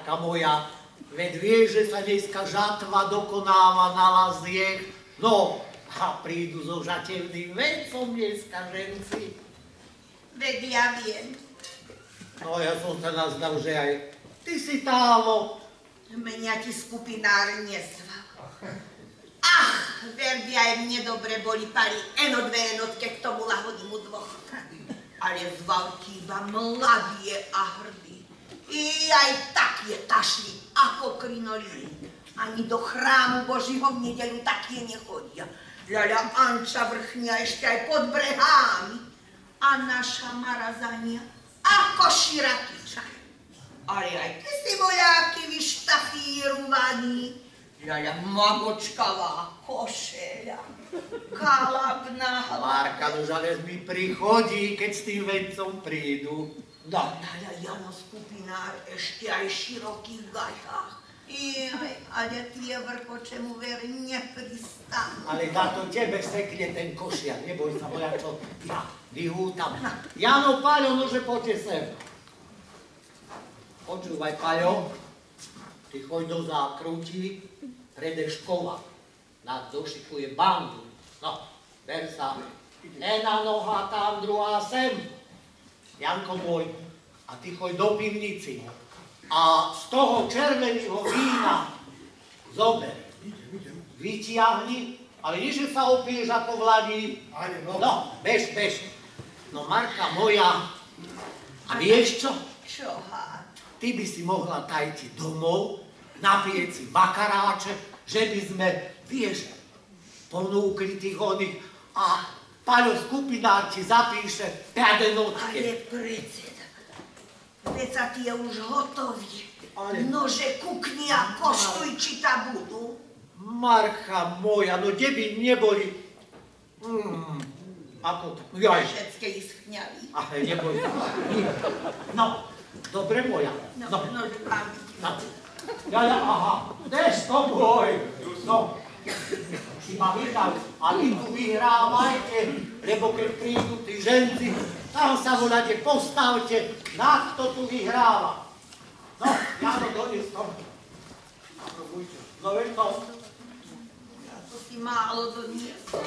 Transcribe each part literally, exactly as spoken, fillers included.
Marka moja, veď vieš, že sa dneska žatva dokonáva na laziech, no a prídu so žatevným vencom dneska ženci. Veď ja viem. No ja som sa nazdal, že aj ty si támo. Mňa ti skupinár nezval. Ach, verdi aj mne dobre boli pari eno dve jednotke, k tomu lahodím u dvoch. Ale zval ti iba mladie a hrdí. I aj tak je tašli ako krinolí. Ani do chrámu Božího v nedeľu také nechodia. Ľaľa Anča vrchnia ešte aj pod brehami. A naša Marazania ako širakiča. Ale aj ty si voľáky vyštafírovaný. Ľaľa magočkavá košeľa. Kalabná hlava. Marka, no žalez mi prichodí, keď s tým vencom prídu. No. Ľaľa Jano skupinár ešte aj v širokých gaťách. Jaj, ale tie vrkoče mu veri nepristanú. Ale za to tebe sekne ten košiak, neboj sa, voľačo, ja vyhútam. Jano, Paľo, nože poďte sem. Počúvaj, Paľo, ty choď do zákrutí, prede škola. Nás došikuje bandu. No, ver sa. Jedna noha tam, druhá sem. Janko môj, a ty choď do pivnici. A z toho červeného vína zober, vytiahni, ale nie, že sa opiješ ako vladí. No, bež, bež. No, Marka moja, a vieš čo? Čo, há? Ty by si mohla tajti domov, napieť si bakaráče, že by sme, vieš, ponúkli tých oných a Paľo skupinár ti zapíše päťdenotke. Ale predseda, veca tie už hotoví. Ale... Nože kukni a koštuj, či ta budú. Marcha moja, no kde by neboli... Mm, ako to? Jaj. Všetké ischňali. Ale neboj sa. No, dobre moja. No, No, nože pán. no. Ja, ja, aha, kdež to boj? No, si ma vydal, a vy tu vyhrávajte, lebo keď prídu tí ženci, tam sa voľade postavte, na kto tu vyhráva. No, Jano, donies to. No, veď to. To si málo doniesol.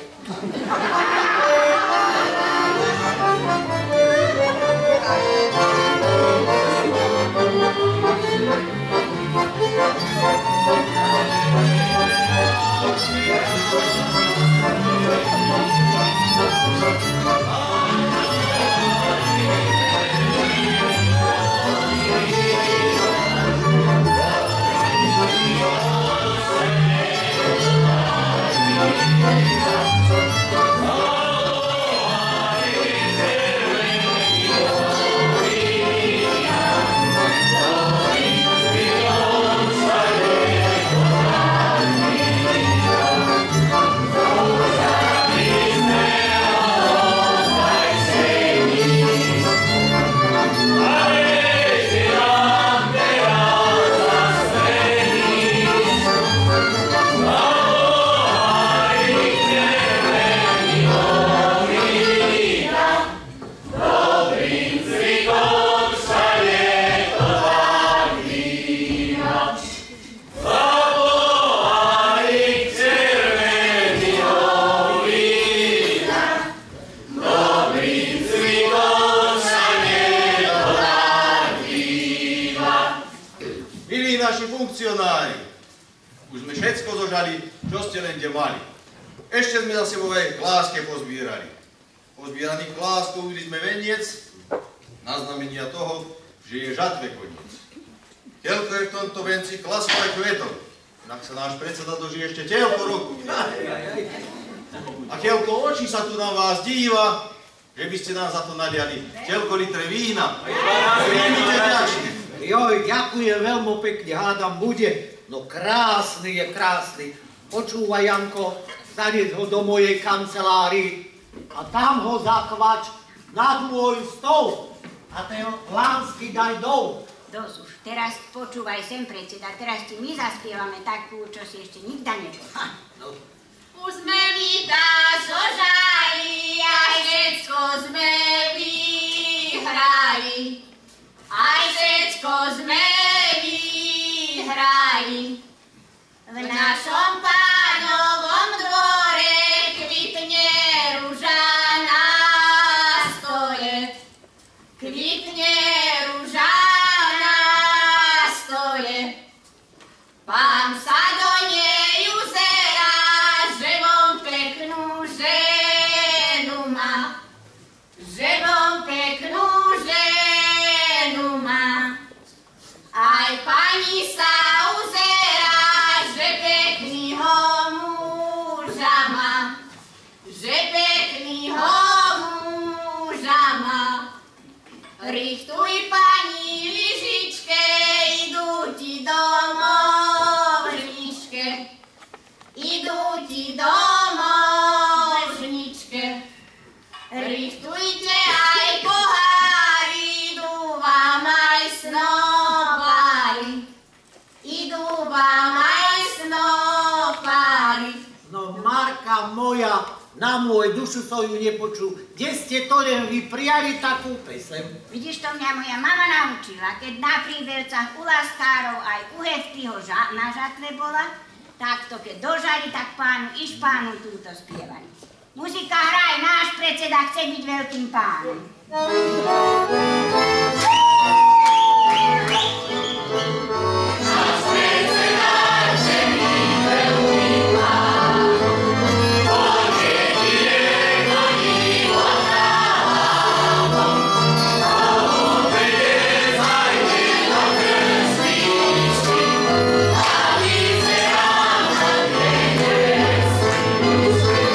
Už sme všetko zožali, čo ste len kde mali. Ešte sme za sebou aj kláske pozbírali. Pozbieraných kláskov videli sme veniec, na znamenia toho, že je žatve koniec. Keľko je v tomto venci klaskov aj kvetov, tak sa náš predseda dožije ešte teľko roku. A keľko očí sa tu na vás díva, že by ste nám za to naliali teľko litre vína. Príjmite ďačne. Joj, ďakujem veľmi pekne, hádam bude. No krásny je krásny. Počúvaj, Janko, zanieť ho do mojej kancelárii a tam ho zakvač nad môj stôl a ten lánsky daj dol. Dosť už, teraz počúvaj sem, predseda, teraz ti my zaspievame takú, čo si ešte nikda nepočul. No. Už sme mi tá zožali, aj všetko sme vyhrali, aj všetko sme vyhrali. sa uzerá, že peknýho muža má, že peknýho muža má. Richtuj, pani lyžičke, idú ti domov žničke, idú ti domov žničke. Richtujte aj pohári, idú vám aj snopári, idú vám aj snopári. No Marka moja, na môj dušu svoju nepočul. Kde ste to len vy prijali takú pesem? Vidíš, to mňa moja mama naučila, keď na príbercach u laskárov aj u Heftyho ža- na žatve bola, takto keď dožali, tak pánu iš pánu túto spievali. Muzika hraj, náš predseda chce byť veľkým pánom. Náš predseda chce byť veľkým pánom. On jedine chodí odrávom. On vedie zajde do krstničky, aby se nám také nebeský.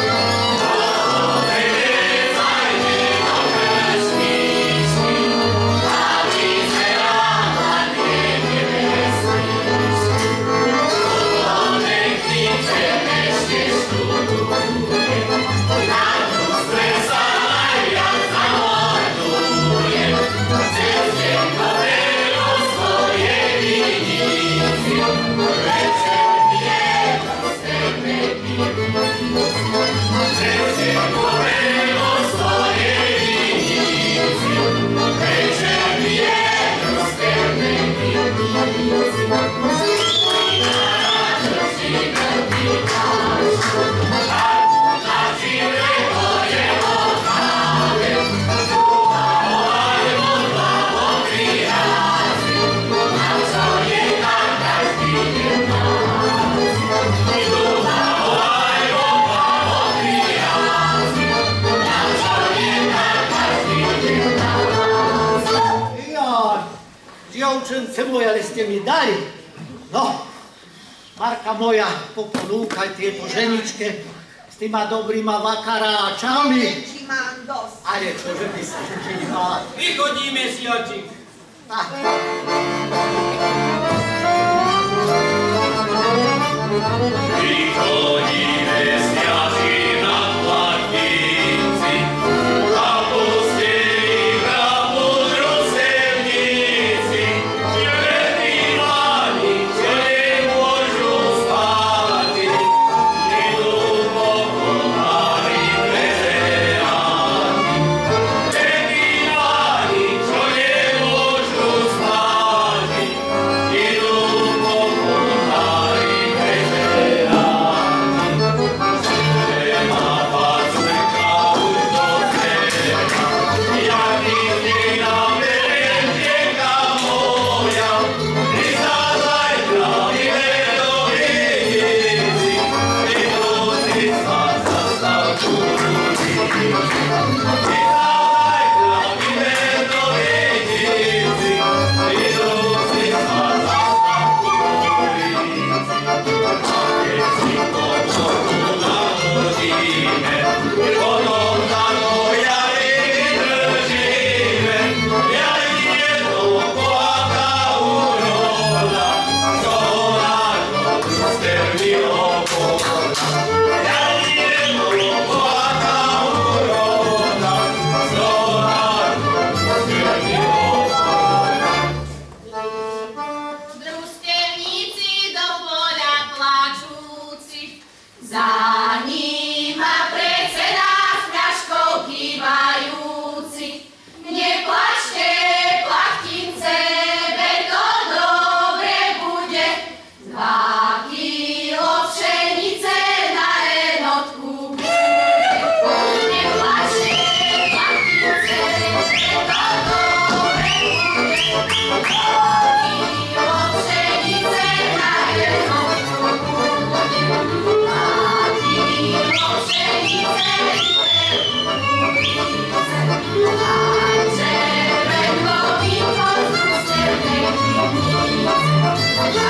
Dievčence moje, ale ste mi dali. No, Marka moja, poponúkaj tieto ženičke s týma dobrýma vakaráčami. Či mám dosť. Ale čože by ste kývali? Vychodíme si oči. Tak, tak. Vychodíme si oči na platnici, a pustili hrabu družstevníci. Ženy mladí, čo nemôžu spávať, idú po pomári prezeráti. Ženy mladí, čo nemôžu spávať, idú po pomári Thank you.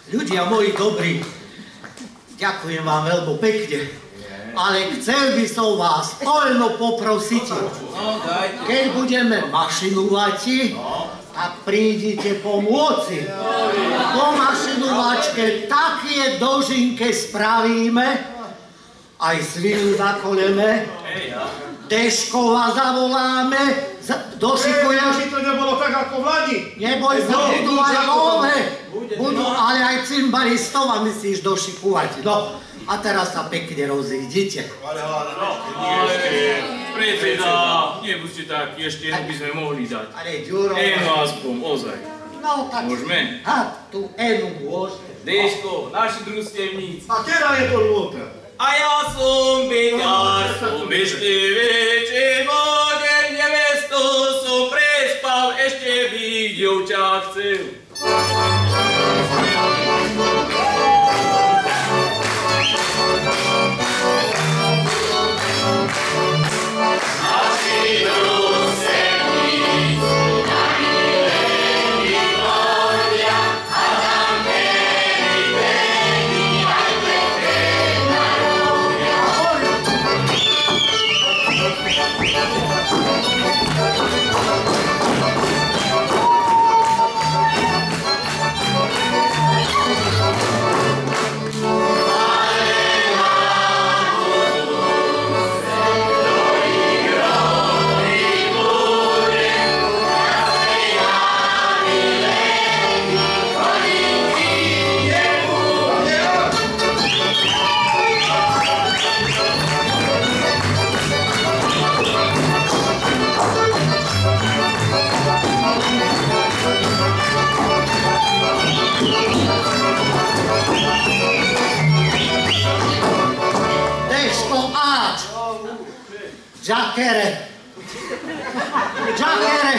Ľudia moji dobrí, ďakujem vám veľmi pekne, ale chcel by som vás poľno poprosiť, keď budeme mašinovať, tak prídite pomôcť. Po mašinovačke také dožinke spravíme, aj svinu zakoleme, Deškova zavoláme, došikuješ. Ej, to nebolo tak ako v Lani. Neboj sa, budú aj nové. Budú, ale aj cymbalistova myslíš došikovať. No, a teraz sa pekne rozídite. Ale hľadá, predseda, nebuďte tak, ešte jednu by sme mohli dať. Ale Ďuro... Eno aspoň, ozaj. No tak... Môžeme? Ha, tu Enu môžeme. Deško, naši družstevníci. a teraz je to ľúpe. A ja som beďar, som ešte večer vodeň, nevestu som prespal, ešte by dievča chcel. Naši družstevníci na milení vodia, a tam pení, pení, aj pekne narobia. Giachere! Giachere!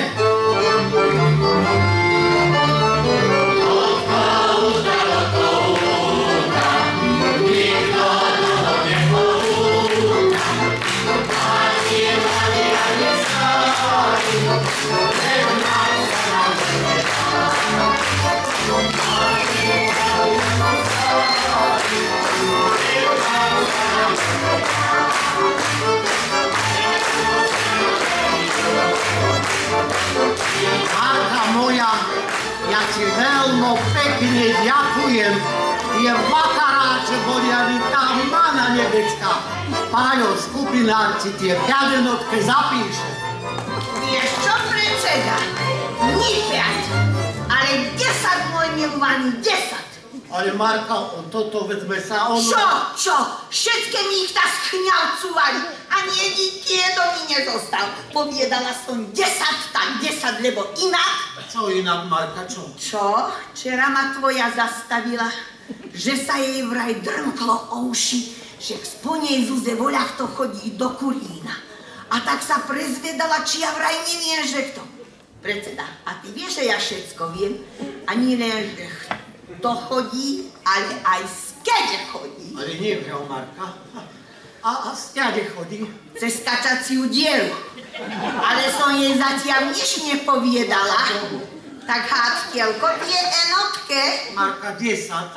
Marka moja, ja ti veľmi pekne ďakujem. Tie vakaráče boli ani tá mana nebecká. Páľo, skupinár ti tie piadenotke zapíše. Vieš čo, predseda? Nie päť, ale desať, môj milovaný, desať. Ale Marka, on toto vezme sa on... Čo, čo? Všetké mi ich tak schňalcúvali. Ani jedin do mi nezostal. Poviedala som desať, tak desať, lebo inak... Čo inak, Marka, čo? Čo? Včera ma tvoja zastavila, že sa jej vraj drnklo o uši, že k sponej Zuze voľach to chodí do Kurína. A tak sa prezvedala, či ja vraj neviem, že kto. Predseda, a ty vieš, že ja všetko viem? Ani len, že kto chodí, ale aj skade chodí. Ale neviem, Marka. A, a skade chodí? Cez kačaciu dieru. Ale som jej zatiaľ nič nepoviedala. Tak hádkielko, tie enotke. Marka, desať.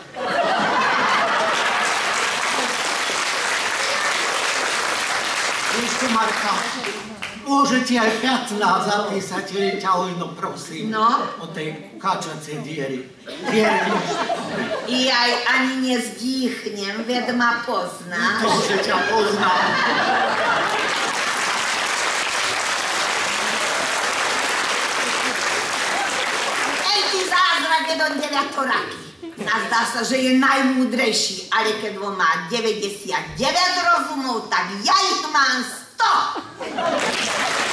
Vieš čo, Marka, môžete aj pätnásť zapísať, len ťa hojno prosím. No? O tej kačacej diery. Diery. I aj ani nezdýchnem, ved ma poznáš. To, že ťa poznám. Ej, ty zázrak je do deviatoraky. Nazdá sa, že je najmúdrejší, ale keď on má deväťdesiatdeväť rozumov, tak ja ich mám sto.